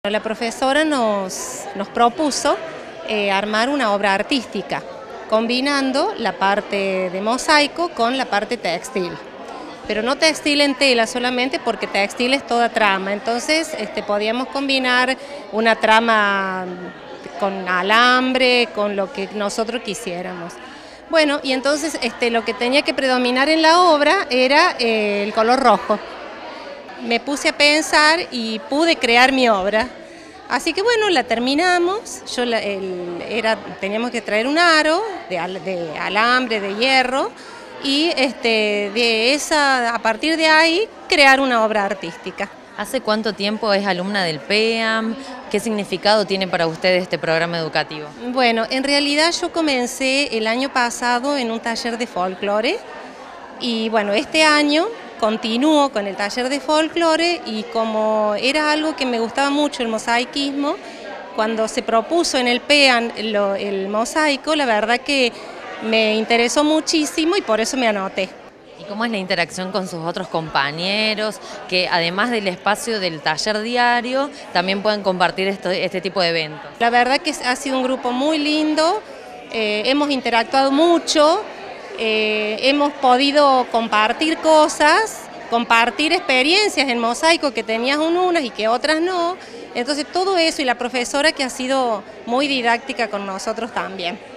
La profesora nos propuso armar una obra artística, combinando la parte de mosaico con la parte textil. Pero no textil en tela solamente, porque textil es toda trama, entonces podíamos combinar una trama con alambre, con lo que nosotros quisiéramos. Bueno, y entonces lo que tenía que predominar en la obra era el color rojo. Me puse a pensar y pude crear mi obra. Así que bueno, la terminamos. Teníamos que traer un aro de alambre, de hierro, y a partir de ahí crear una obra artística. ¿Hace cuánto tiempo es alumna del PEAM? ¿Qué significado tiene para usted este programa educativo? Bueno, en realidad yo comencé el año pasado en un taller de folclore y bueno, este año continúo con el taller de folclore, y como era algo que me gustaba mucho el mosaicismo, cuando se propuso en el PEAM el mosaico, la verdad que me interesó muchísimo y por eso me anoté. ¿Y cómo es la interacción con sus otros compañeros, que además del espacio del taller diario, también pueden compartir este tipo de eventos? La verdad que ha sido un grupo muy lindo, hemos interactuado mucho, hemos podido compartir cosas, compartir experiencias en mosaico que tenías unas y que otras no. Entonces todo eso, y la profesora que ha sido muy didáctica con nosotros también.